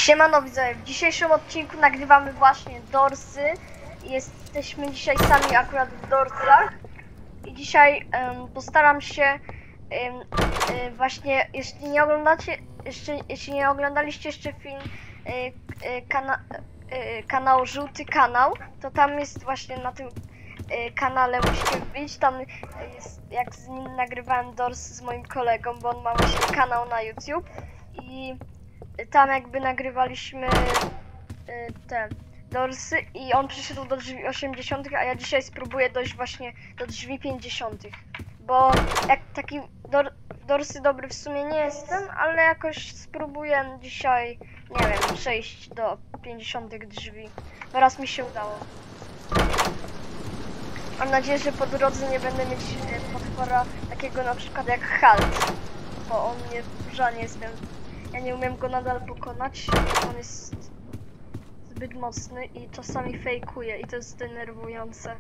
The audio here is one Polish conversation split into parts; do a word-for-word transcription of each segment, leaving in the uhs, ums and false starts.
Siemano widzowie, w dzisiejszym odcinku nagrywamy właśnie dorsy. Jesteśmy dzisiaj sami akurat w dorsach. I dzisiaj um, postaram się um, um, właśnie, jeśli nie oglądacie, jeszcze, jeśli nie oglądaliście jeszcze film um, kana, um, kanału Żółty Kanał, to tam jest właśnie na tym um, kanale musicie wbić. Tam jest, jak z nim nagrywałem dorsy z moim kolegą, bo on ma właśnie kanał na YouTube. I tam jakby nagrywaliśmy y, te dorsy i on przyszedł do drzwi osiemdziesiątych, a ja dzisiaj spróbuję dojść właśnie do drzwi pięćdziesiątych. Bo jak taki dor dorsy dobry w sumie nie jestem, ale jakoś spróbuję dzisiaj, nie wiem, przejść do pięćdziesiątych drzwi. Bo raz mi się udało. Mam nadzieję, że po drodze nie będę mieć y, potwora takiego na przykład jak Halt, bo on mnie wkurza, nie jestem. Ja nie umiem go nadal pokonać, on jest zbyt mocny i czasami fejkuje i to jest denerwujące.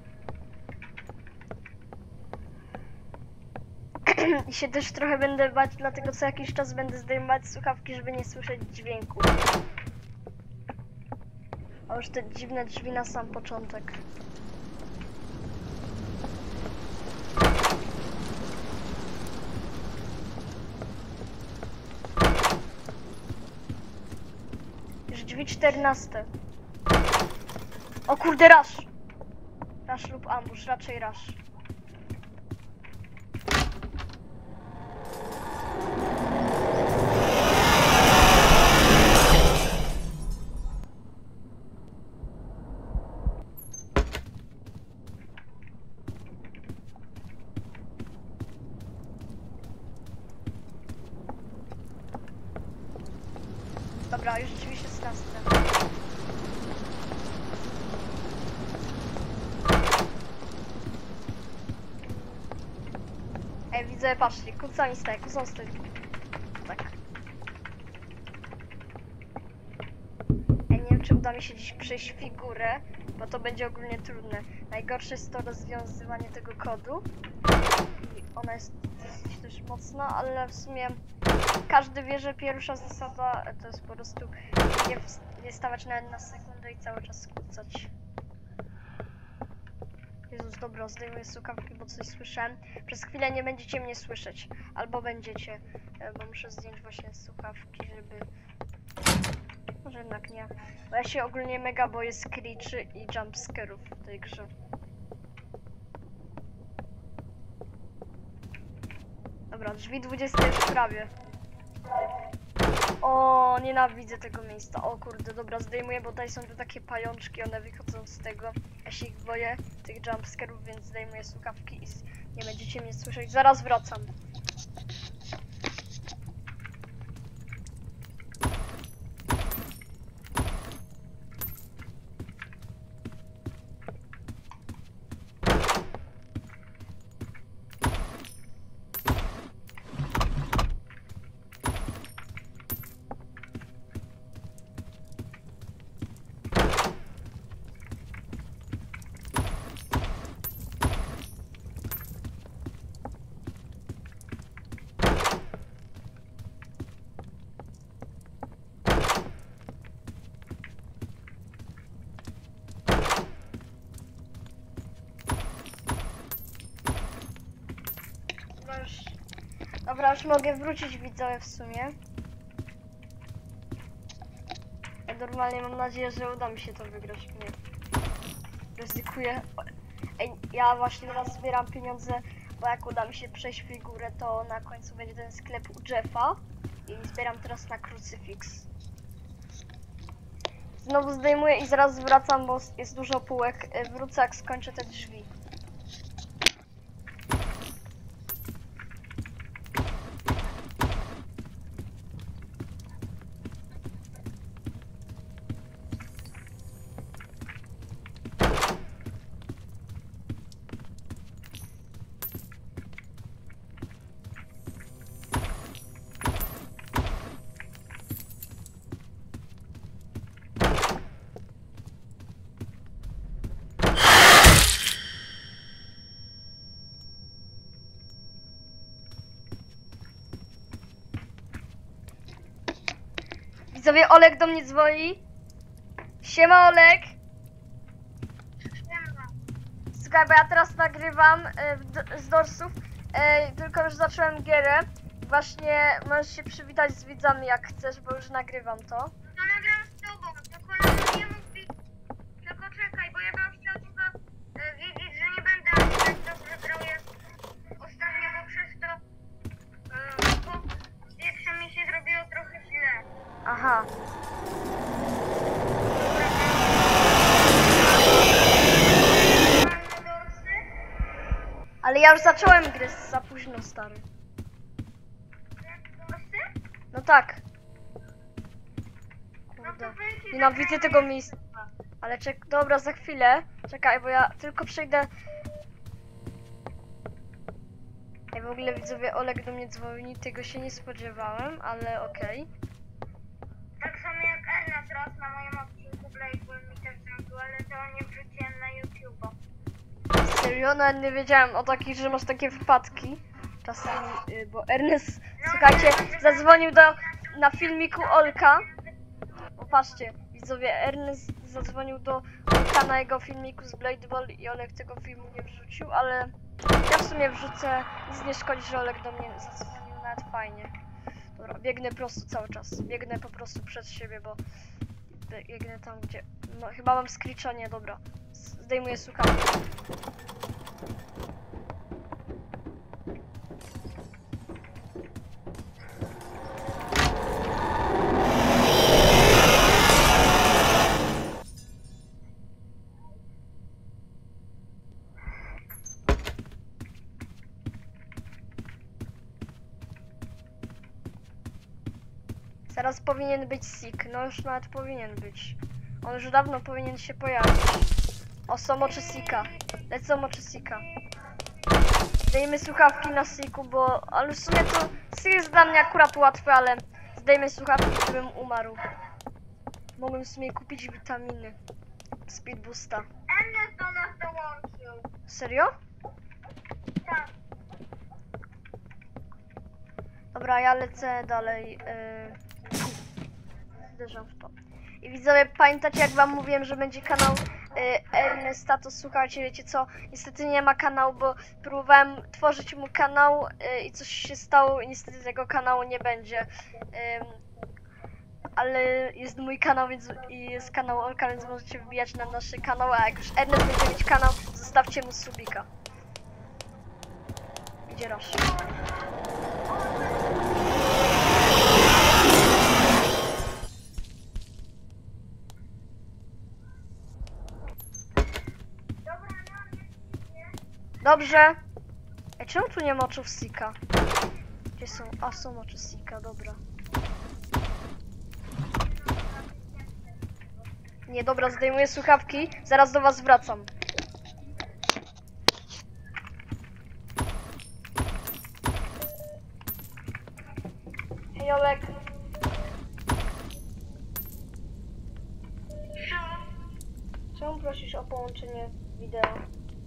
I się też trochę będę bać, dlatego co jakiś czas będę zdejmować słuchawki, żeby nie słyszeć dźwięku. A już te dziwne drzwi na sam początek. Drzwi czternaste. O kurde, rush! Rush lub ambush, raczej rush. Dobra, już drzwi szesnaste. Ej, widzę, patrzcie, kucami staje, kucą stoi. Tak. Ej, nie wiem, czy uda mi się dziś przejść figurę, bo to będzie ogólnie trudne. Najgorsze jest to rozwiązywanie tego kodu. I ona jest dosyć też mocna, ale w sumie każdy wie, że pierwsza zasada to jest po prostu nie, nie stawać nawet na sekundę i cały czas skłócać. Jezus, dobra, zdejmuję słuchawki, bo coś słyszałem. Przez chwilę nie będziecie mnie słyszeć. Albo będziecie, bo muszę zdjąć właśnie słuchawki, żeby... Może jednak nie. Bo ja się ogólnie mega boję screechy i jumpscarów w tej grze. Dobra, drzwi dwudzieste już prawie. O, nienawidzę tego miejsca. O kurde, dobra, zdejmuję, bo tutaj są te takie pajączki, one wychodzą z tego. Ja się ich boję, tych jumpscarów, więc zdejmuję słuchawki i nie będziecie mnie słyszeć. Zaraz wracam. Już... Dobra, już mogę wrócić, widzowie, w sumie. Ja normalnie mam nadzieję, że uda mi się to wygrać. Nie. Ryzykuję. Ej, ja właśnie teraz zbieram pieniądze, bo jak uda mi się przejść figurę, to na końcu będzie ten sklep u Jeffa. I zbieram teraz na krucyfiks. Znowu zdejmuję i zaraz wracam, bo jest dużo półek. Wrócę, jak skończę te drzwi. Widzowie, Olek do mnie dzwoni. Siema, Olek. Słuchaj, bo ja teraz nagrywam e, d- z dorsów, e, tylko już zacząłem gierę. Właśnie możesz się przywitać z widzami jak chcesz, bo już nagrywam to. To nagram z tobą, tylko kolega nie mógł być. Tylko czekaj, bo ja bym chciał tylko e, wiedzieć, że nie będę aż tak dobrze grał jak ostatnio, bo przez to e, po pierwsze mi się zrobiło trochę źle. Aha. Ale ja już zacząłem grę za późno, stary. No tak. Kurde. Nienawidzę tego miejsca. Ale czek... Dobra, za chwilę. Czekaj, bo ja tylko przejdę... Ja w ogóle widzowie, Olek do mnie dzwoni, tego się nie spodziewałem, ale okej. Okay. Tak samo jak Ernest raz na moim odcinku Blake'u mi też zrobił, ale to nie wrzuciłem na YouTube'a. Serio? Nawet nie wiedziałem o takich, że masz takie wpadki. Czasami, yy, bo Ernest, słuchajcie, zadzwonił do, na filmiku Olka. Popatrzcie, widzowie, Ernest zadzwonił do Olka na jego filmiku z Blade Ball i Olek tego filmu nie wrzucił, ale ja w sumie wrzucę, nic nie szkodzi, że Olek do mnie zadzwonił, nawet fajnie. Dobra, biegnę prosto cały czas, biegnę po prostu przed siebie, bo biegnę tam, gdzie... No, chyba mam screecha, nie, dobra. Zdejmuję słuchawki. Zaraz powinien być Sik, no już nawet powinien być. On już dawno powinien się pojawić. O, są oczy Sika. Lecą oczy Sika. Zdejmy słuchawki na Siku, bo... Ale w sumie to Sik jest dla mnie akurat łatwy, ale zdejmę słuchawki, żebym umarł. Mogłem w sumie kupić witaminy. Speed Boosta. Ernest do nas dołączył. Serio? Tak. Dobra, ja lecę dalej. Yy... Zderzam w to. I widzowie, pamiętacie jak wam mówiłem, że będzie kanał y, Ernesta, to słuchajcie, wiecie co, niestety nie ma kanału, bo próbowałem tworzyć mu kanał y, i coś się stało i niestety tego kanału nie będzie. Y, ale jest mój kanał, więc i jest kanał Olka, więc możecie wbijać na nasz kanał, a jak już Ernest będzie mieć kanał, zostawcie mu subika. Idzie Rush. Dobrze. Ej, czemu tu nie ma oczów Sika? Gdzie są? A, są oczy Sika, dobra. Nie, dobra, zdejmuję słuchawki. Zaraz do was wracam. Hej, Olek. Czemu prosisz o połączenie wideo?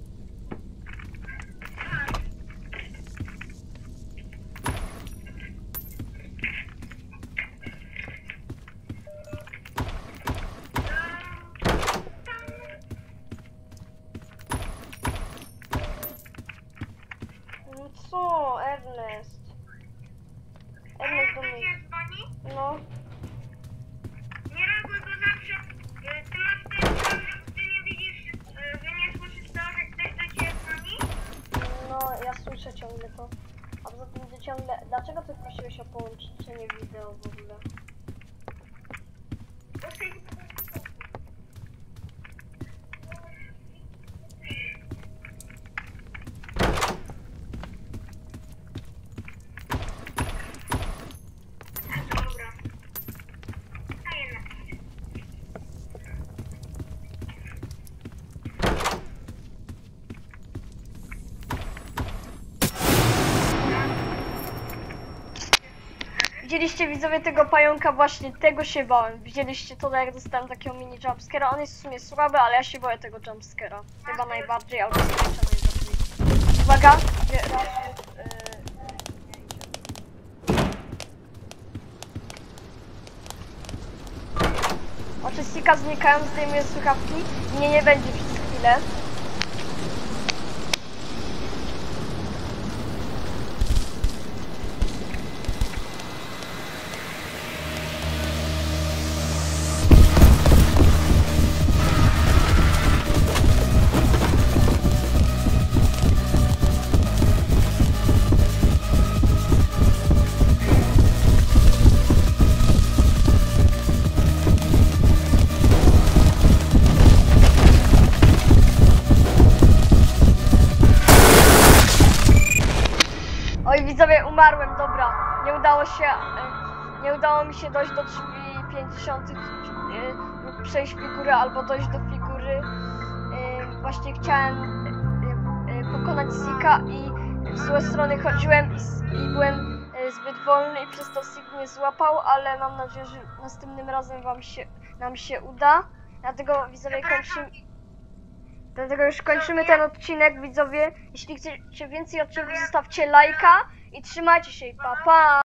Co, Ernest? Ernest do mnie. No. Nie reaguj, bo zawsze e, ty masz ten plan, że ty nie widzisz, e, że nie słyszysz to, że ktoś do ciebie dzwoni? No, ja słyszę ciągle to. A poza tym, że ciągle... Dlaczego ty prosiłeś o połączenie wideo w ogóle? Widzieliście widzowie tego pająka, właśnie tego się bałem. Widzieliście to, jak dostałem takiego mini jumpscare'a. On jest w sumie słaby, ale ja się boję tego jumpscare'a. Chyba najbardziej, albo Screecha najbardziej. Uwaga! Gdzie raz jest, yy... Oczy Sika znikają, zdejmuję słuchawki. Mnie nie będzie przez chwilę. Oj, widzowie, umarłem, dobra. Nie udało się, e, nie udało mi się dojść do drzwi pięćdziesiątych, e, przejść figury albo dojść do figury. E, właśnie chciałem e, e, pokonać Sika i w złe strony chodziłem i, s- i byłem e, zbyt wolny i przez to Sik mnie złapał, ale mam nadzieję, że następnym razem wam się, nam się uda. Dlatego widzowie kończymy. Dlatego już kończymy ten odcinek, widzowie. Jeśli chcecie więcej odcinków, zostawcie lajka i trzymajcie się. Pa, pa!